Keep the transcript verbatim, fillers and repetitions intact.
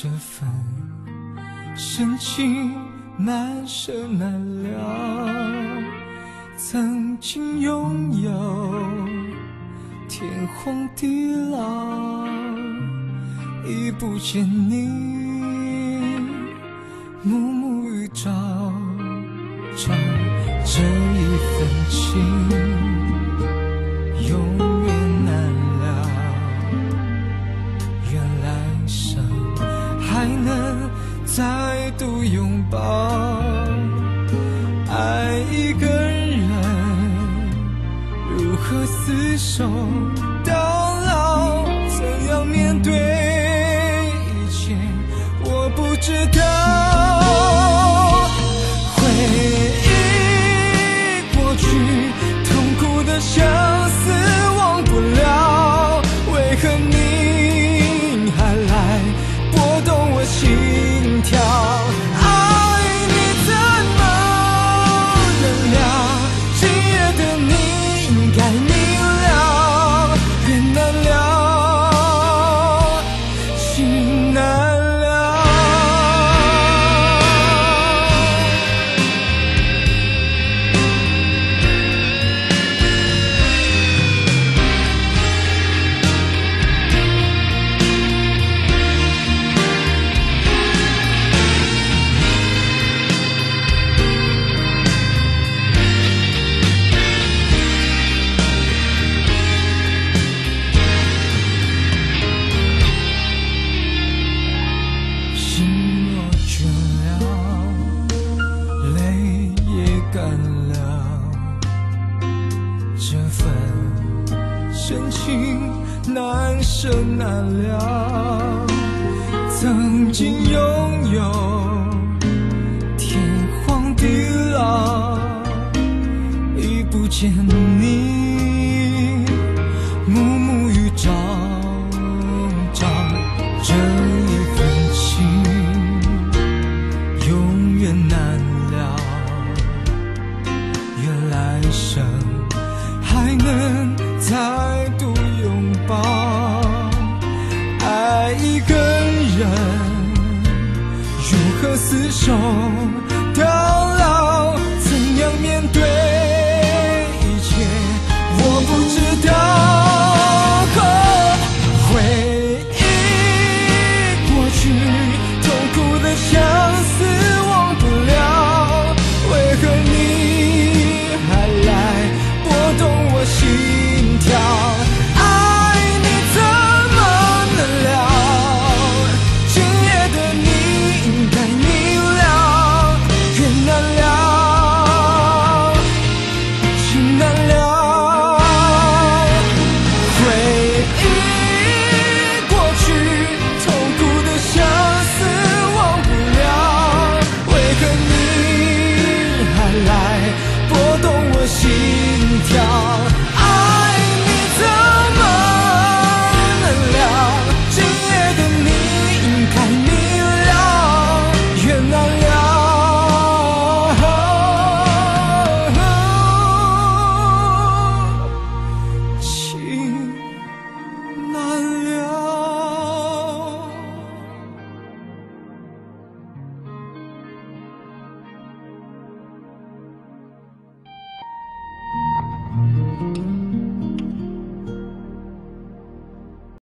这份深情难舍难了，曾经拥有天荒地老，已不见你暮暮与朝朝，这一份情永远难了，愿来生还能再度拥抱。爱一个人如何厮守到老，怎样面对一切我不知道。回忆过去痛苦的相思忘不了，为何你还来拨动我心跳？爱你怎么能了，今夜的你应该明了，缘难了，情难了。深情难舍难了，曾经拥有天荒地老，已不见你暮暮与朝朝，这一份情永远难了，愿来生还能再度拥抱。爱一个人如何厮守到